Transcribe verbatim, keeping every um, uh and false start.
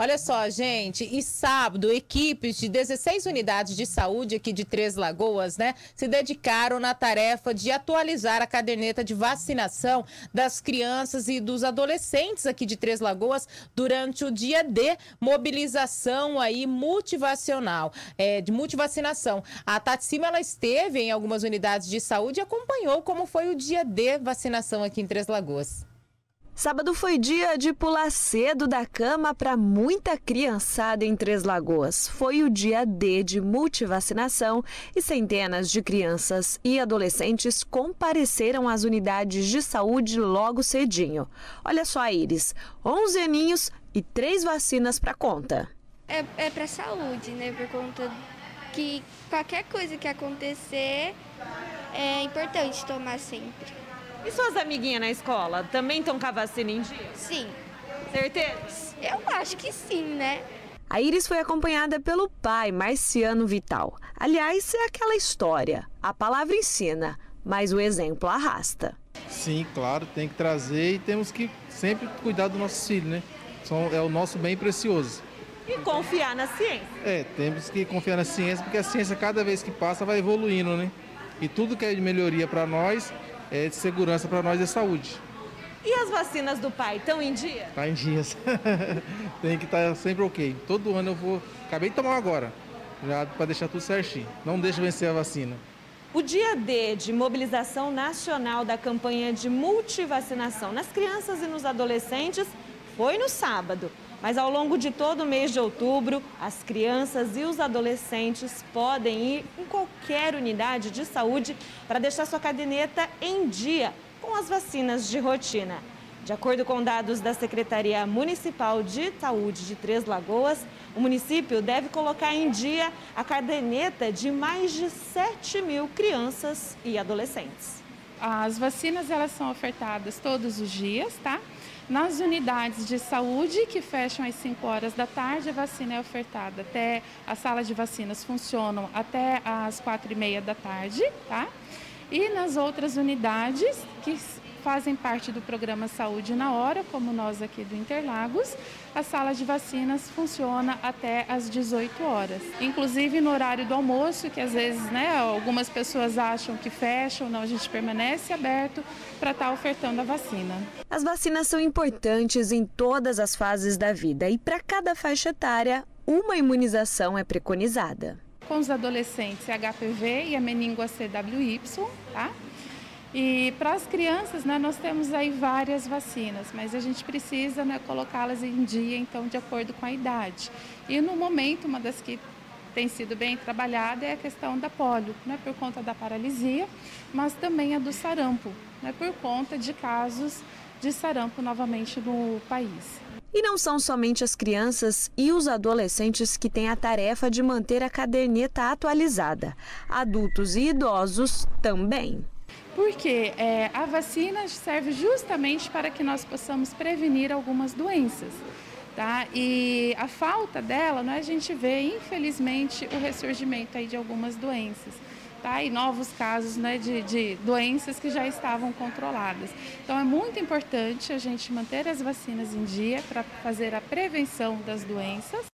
Olha só, gente, e sábado, equipes de dezesseis unidades de saúde aqui de Três Lagoas, né, se dedicaram na tarefa de atualizar a caderneta de vacinação das crianças e dos adolescentes aqui de Três Lagoas durante o dia D, mobilização aí motivacional, é, de multivacinação. A Tati Cima, ela esteve em algumas unidades de saúde e acompanhou como foi o dia D vacinação aqui em Três Lagoas. Sábado foi dia de pular cedo da cama para muita criançada em Três Lagoas. Foi o dia D de multivacinação e centenas de crianças e adolescentes compareceram às unidades de saúde logo cedinho. Olha só, Iris, onze aninhos e três vacinas para conta. É, é para saúde, né? Por conta que qualquer coisa que acontecer é importante tomar sempre. E suas amiguinhas na escola também estão com a vacina em dia? Sim. Certeza? Eu acho que sim, né? A Iris foi acompanhada pelo pai, Marciano Vital. Aliás, é aquela história. A palavra ensina, mas o exemplo arrasta. Sim, claro, tem que trazer e temos que sempre cuidar do nosso filho, né? É o nosso bem precioso. E confiar na ciência. É, temos que confiar na ciência, porque a ciência, cada vez que passa, vai evoluindo, né? E tudo que é de melhoria para nós é de segurança para nós e saúde. E as vacinas do pai estão em dia? Está em dias. Tem que estar sempre ok. Todo ano eu vou... Acabei de tomar agora, já para deixar tudo certinho. Não deixa vencer a vacina. O dia D de mobilização nacional da campanha de multivacinação nas crianças e nos adolescentes foi no sábado. Mas ao longo de todo o mês de outubro, as crianças e os adolescentes podem ir em qualquer unidade de saúde para deixar sua caderneta em dia com as vacinas de rotina. De acordo com dados da Secretaria Municipal de Saúde de Três Lagoas, o município deve colocar em dia a caderneta de mais de sete mil crianças e adolescentes. As vacinas, elas são ofertadas todos os dias, tá? Nas unidades de saúde, que fecham às cinco horas da tarde, a vacina é ofertada até, as salas de vacinas funcionam até às quatro e meia da tarde, tá? E nas outras unidades, que fazem parte do programa Saúde na Hora, como nós aqui do Interlagos, a sala de vacinas funciona até às dezoito horas. Inclusive no horário do almoço, que às vezes, né, algumas pessoas acham que fecha ou não, a gente permanece aberto para estar ofertando a vacina. As vacinas são importantes em todas as fases da vida e para cada faixa etária, uma imunização é preconizada. Com os adolescentes, é H P V e a meningo C W Y, tá? E para as crianças, né, nós temos aí várias vacinas, mas a gente precisa, né, colocá-las em dia, então, de acordo com a idade. E no momento, uma das que tem sido bem trabalhada é a questão da polio, né, por conta da paralisia, mas também a do sarampo, né, por conta de casos de sarampo novamente no país. E não são somente as crianças e os adolescentes que têm a tarefa de manter a caderneta atualizada. Adultos e idosos também. Porque é, a vacina serve justamente para que nós possamos prevenir algumas doenças, tá? E a falta dela, né, a gente vê, infelizmente, o ressurgimento aí de algumas doenças, tá? E novos casos, né, de, de doenças que já estavam controladas. Então é muito importante a gente manter as vacinas em dia para fazer a prevenção das doenças,